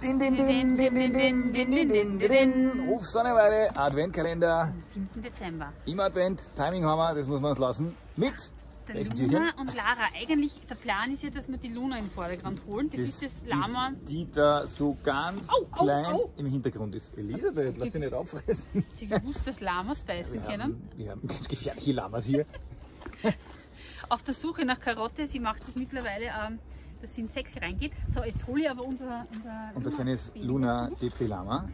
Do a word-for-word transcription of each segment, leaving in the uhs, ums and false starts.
Din, din, din, din, din, din, din, din, din, din. Ruf Sonneweide, Adventkalender. Am siebten Dezember. Im Advent, Timing haben wir, das muss man uns lassen. Mit Der welchem Luna Türchen? und Lara. Eigentlich, der Plan ist ja, dass wir die Luna in den Vordergrund holen. Das, ist das Lama. Ist die da so ganz Au, au, klein au. im Hintergrund ist. Elisabeth, lass dich nicht auffressen. Sie gewusst, dass Lamas beißen Wir können. haben, wir haben ganz gefährliche Lamas hier. Auf der Suche nach Karotte. Sie macht das mittlerweile, ähm, dass sie in sechs reingeht. So, jetzt hole ich aber unser, unser Unser kleines Luna D P Lama.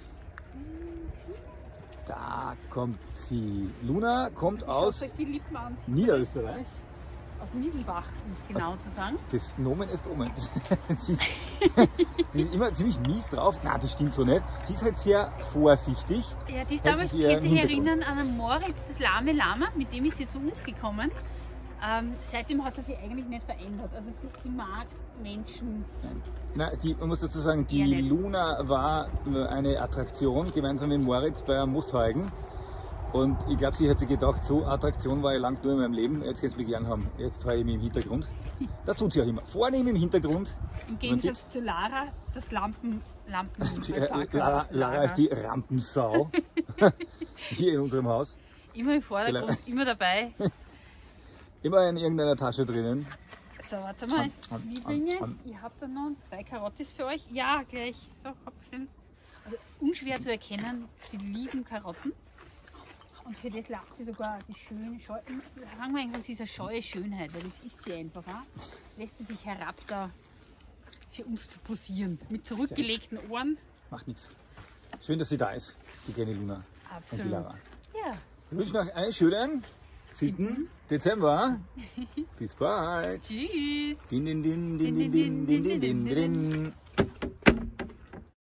Da kommt sie. Luna kommt aus Solche Lippen an. Niederösterreich. Aus Miesenbach, um es genau Aus- zu sagen. Das Nomen ist Omen. sie, ist, sie ist immer ziemlich mies drauf. Na, das stimmt so nicht. Sie ist halt sehr vorsichtig. Ja, die ist Hält damals, sich eher könnt im sich Hintergrund. erinnern an einen Moritz, das lahme Lama, mit dem ist sie zu uns gekommen. Ähm, seitdem hat er sich eigentlich nicht verändert. Also sie, sie mag Menschen. Na, die, man muss dazu sagen, die Eher nicht. Luna war eine Attraktion gemeinsam mit Moritz bei Mosthaugen. Und ich glaube, sie hat sich gedacht, so Attraktion war ich lang nur in meinem Leben, jetzt kann sie mich gern haben. Jetzt habe ich mich im Hintergrund. Das tut sie auch immer. Vorne im Hintergrund. Im Man Gegensatz sieht, zu Lara, das Lampen, Lampen die, äh, Lara, Lara ist die Rampensau hier in unserem Haus. Immer im Vordergrund, immer dabei. Immer in irgendeiner Tasche drinnen. So, warte mal, An- an- Lieblinge, an- ich habe da noch zwei Karottis für euch. Ja, gleich. So, hopp, schön. Also unschwer zu erkennen, sie lieben Karotten. Und für das lacht sie sogar die schöne, scheu, sagen wir einfach, sie ist eine scheue Schönheit, weil das ist sie einfach. Auch. Lässt sie sich herab, da für uns zu posieren. Mit zurückgelegten Ohren. Macht nichts. Schön, dass sie da ist, die kleine Luna und die Absolut. Lara. Ja, Ich wünsche noch einen schönen siebten Dezember. Bis bald. tschüss. Din, din, din, din, din, din, din, din, din, din.